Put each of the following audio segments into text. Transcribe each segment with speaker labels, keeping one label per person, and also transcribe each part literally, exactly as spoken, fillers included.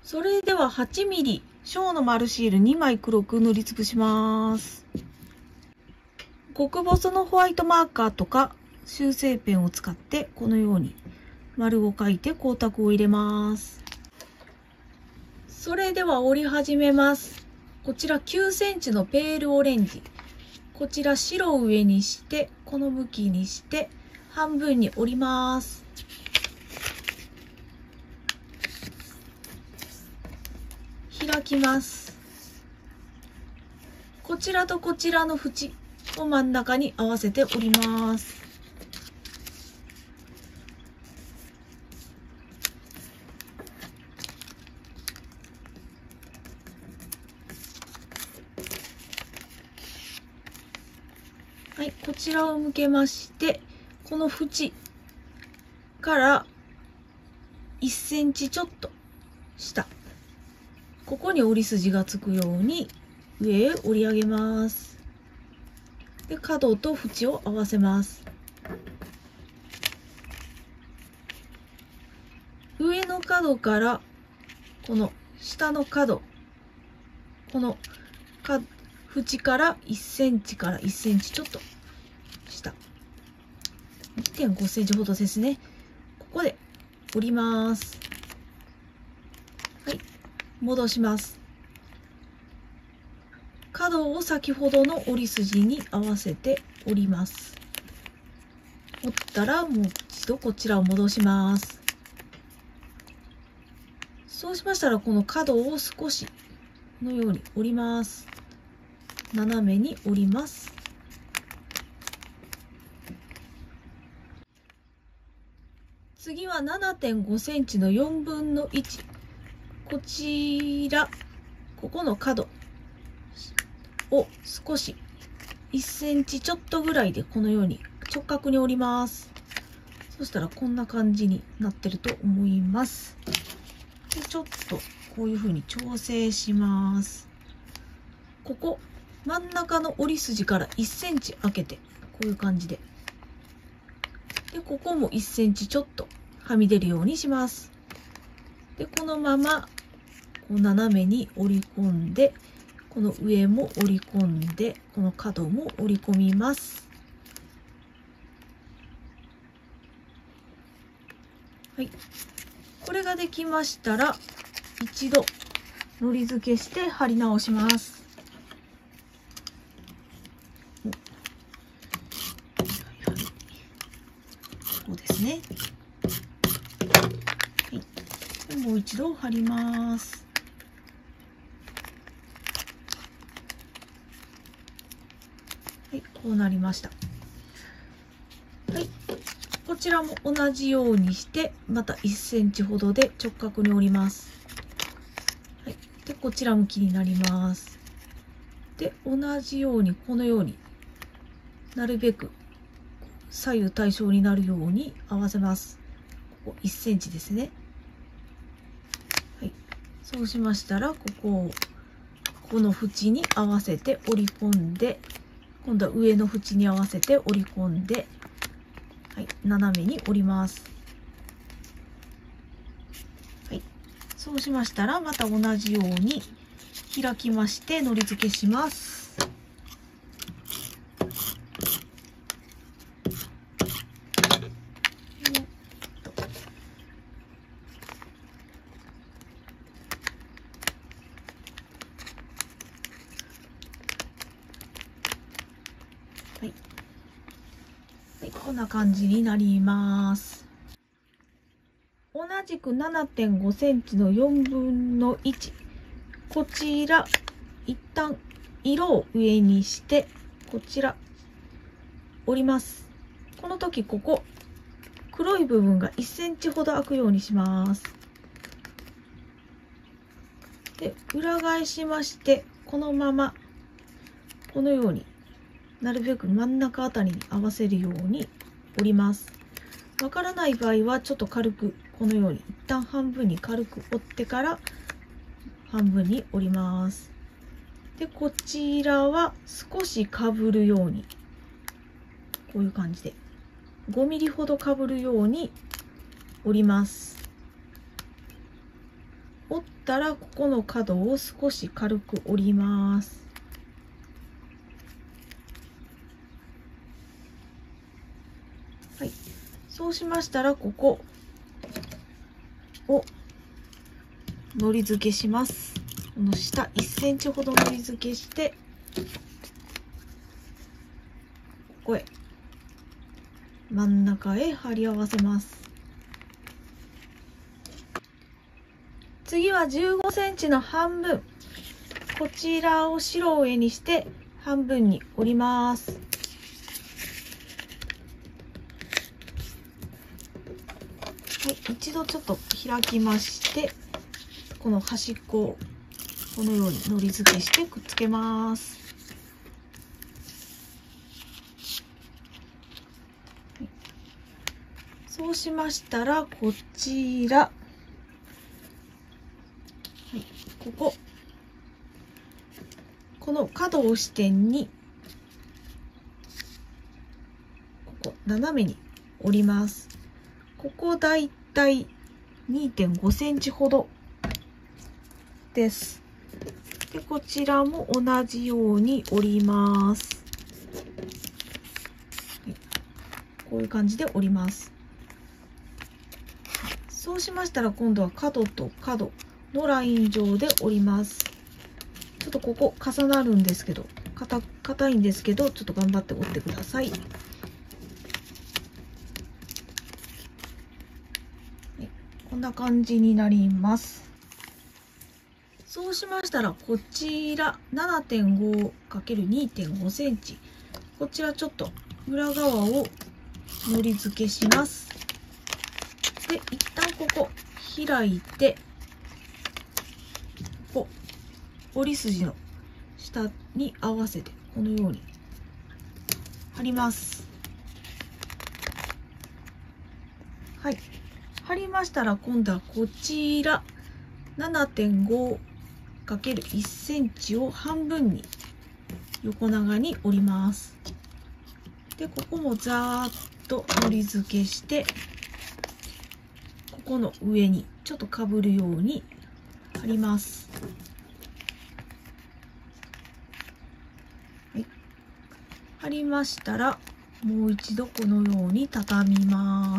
Speaker 1: それでははちミリ小の丸シールにまい黒く塗りつぶします。極細のホワイトマーカーとか修正ペンを使ってこのように丸を描いて光沢を入れます。それでは折り始めます。こちらきゅうセンチのペールオレンジ。こちら白を上にしてこの向きにして半分に折ります。開きます。こちらとこちらの縁を真ん中に合わせて折ります。はい、こちらを向けまして、この縁からいっセンチちょっと下、ここに折り筋がつくように上へ折り上げます。で、角と縁を合わせます。上の角からこの下の角、このか縁からいっセンチからいっセンチちょっと下、いってんごセンチほどですね。ここで折ります。はい、戻します。角を先ほどの折り筋に合わせて折ります。折ったらもう一度こちらを戻します。そうしましたらこの角を少しこのように折ります。斜めに折ります。次は ななてんごセンチのよんぶんのいち。こちら、ここの角を少しいっセンチちょっとぐらいでこのように直角に折ります。そしたらこんな感じになってると思います。でちょっとこういう風に調整します。ここ真ん中の折り筋からいっセンチ開けてこういう感じで、でここもいっセンチちょっとはみ出るようにします。でこのままこう斜めに折り込んで、この上も折り込んで、この角も折り込みます。はい、これができましたら一度のり付けして貼り直します。こうですね。はい、でもう一度貼ります。はい、こうなりました。はい、こちらも同じようにしてまたいっセンチほどで直角に折ります。はい、でこちら向きになります。で同じようにこのようになるべく左右対称になるように合わせます。ここいっセンチですね。はい、そうしましたらここをこの縁に合わせて折り込んで、今度は上の縁に合わせて折り込んで、はい、斜めに折ります。はい、そうしましたらまた同じように開きましてのり付けします。はいはい、こんな感じになります。同じく ななてんごセンチのよんぶんのいち。こちら、一旦色を上にして、こちら、折ります。この時、ここ、黒い部分がいっセンチほど開くようにします。で、裏返しまして、このまま、このように、なるべく真ん中あたりに合わせるように折ります。わからない場合はちょっと軽くこのように一旦半分に軽く折ってから半分に折ります。でこちらは少しかぶるようにこういう感じでごミリほどかぶるように折ります。 折ったらここの角を少し軽く折ります。はい、そうしましたらここをのり付けします。この下いっセンチほどのり付けして、ここへ真ん中へ貼り合わせます。次はじゅうごセンチの半分、こちらを白上にして半分に折ります。はい、一度ちょっと開きまして、この端っこをこのようにのり付けしてくっつけます。はい、そうしましたらこちら、はい、こここの角を支点にここ斜めに折ります。ここだいたい にてんごセンチほどです。で、こちらも同じように折ります。はい、こういう感じで折ります。そうしましたら今度は角と角のライン上で折ります。ちょっとここ重なるんですけど、硬硬いんですけど、ちょっと頑張って折ってください。はい、こんな感じになります。そうしましたらこちら ななてんごかけるにてんご センチ、こちらちょっと裏側をのり付けします。で、一旦ここ開いて、ここ折り筋の下に合わせてこのように貼ります。はい、貼りましたら今度はこちら ななてんごかけるいっ センチを半分に横長に折ります。で、ここもざーっとのり付けして、ここの上にちょっとかぶるように貼ります。はい、貼りましたらもう一度このように畳みます。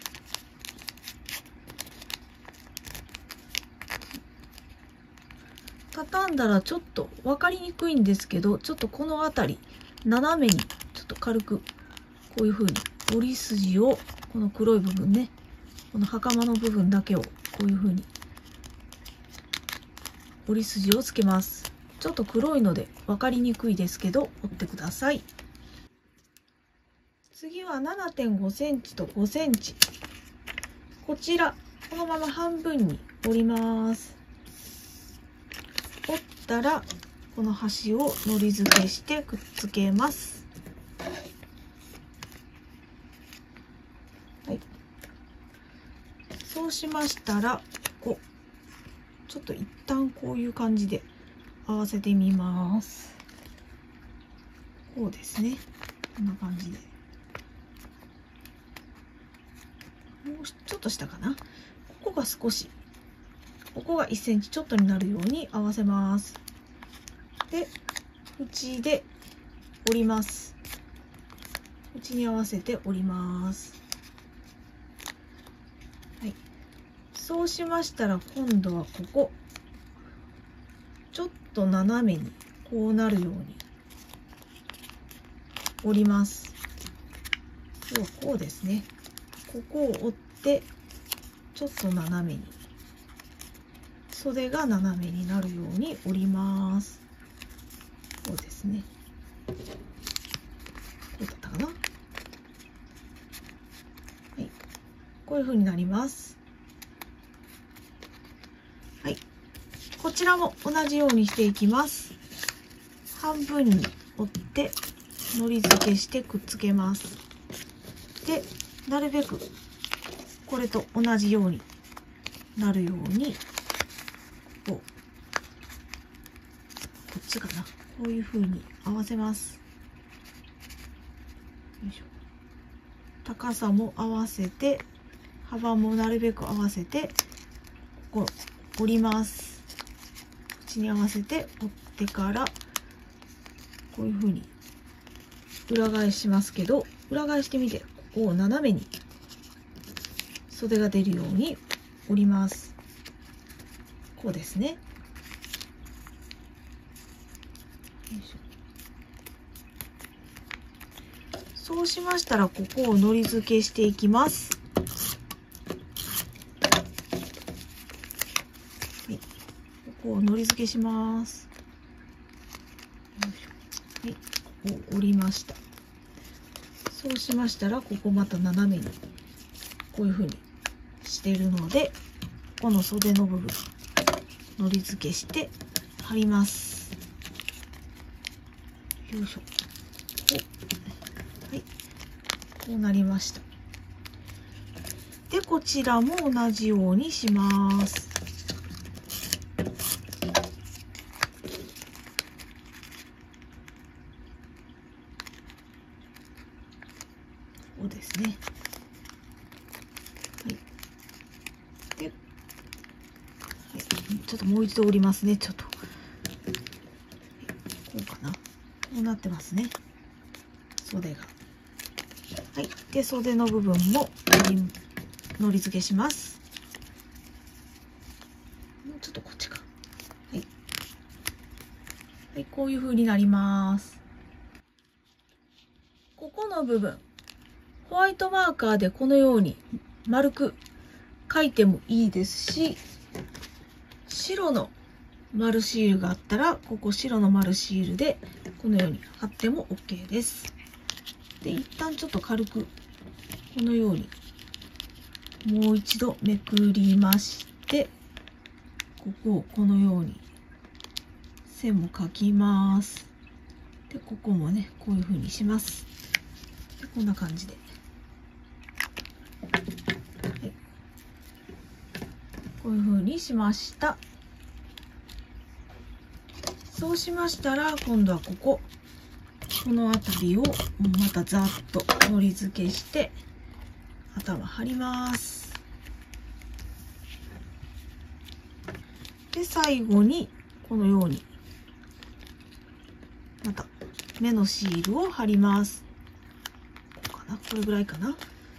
Speaker 1: 畳んだらちょっと分かりにくいんですけど、ちょっとこの辺り斜めにちょっと軽くこういう風に折り筋を、この黒い部分ね、この袴の部分だけをこういう風に折り筋をつけます。ちょっと黒いので分かりにくいですけど折ってください。次は ななてんご センチとごセンチ、こちらこのまま半分に折ります。折ったらこの端をのり付けしてくっつけます。はい、そうしましたらここちょっと一旦こういう感じで合わせてみます。こうですね、こんな感じで、もうちょっと下かな、ここが少し、ここがいっセンチちょっとになるように合わせます。で、縁で折ります。縁に合わせて折ります。はい、そうしましたら今度はここちょっと斜めにこうなるように折ります。要はこうですね、ここを折ってちょっと斜めに、袖が斜めになるように折ります。こうですね、こうだったかな。はい、こういう風になります。はい、こちらも同じようにしていきます。半分に折ってのり付けしてくっつけます。で、なるべくこれと同じようになるように、こうこっちかな、こういう風に合わせます。よいしょ、高さも合わせて、幅もなるべく合わせて、ここ折ります。口に合わせて折ってから、こういう風に裏返しますけど、裏返してみて、ここを斜めに袖が出るように折ります。こうですね。よいしょ。そうしましたら、ここをのり付けしていきます。はい、ここをのり付けします。よいしょ。はい、折りました。そうしましたら、ここまた斜めにこういう風にしているので、この袖の部分のり付けして貼ります。よいしょ。はい、こうなりました。で、こちらも同じようにします。こうですね。はい。で、はい、ちょっともう一度折りますね。ちょっと。こうかな。こうなってますね。袖が。はい。で、袖の部分ものり付けします。もうちょっとこっちか。はい。はい、こういう風になります。ここの部分、ホワイトマーカーでこのように丸く書いてもいいですし、白の丸シールがあったら、ここ白の丸シールでこのように貼っても OK です。で、一旦ちょっと軽くこのようにもう一度めくりまして、ここをこのように線も描きます。で、ここもね、こういう風にします。で、こんな感じで。はい、こういう風にしました。そうしましたら、今度はここ、この辺りをまたざっとのり付けして、頭貼ります。で、最後にこのようにまた目のシールを貼ります。こうかな、これぐらいかな。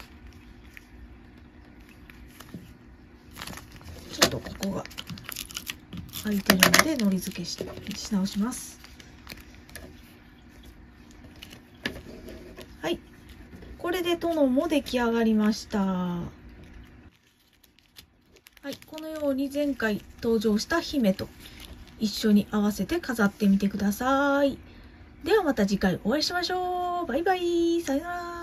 Speaker 1: ちょっとここが空いてるのでのり付けしてし直します。はい、これで殿も出来上がりました。はい、このように前回登場した姫と一緒に合わせて飾ってみてください。ではまた次回お会いしましょう。バイバイ。さよなら。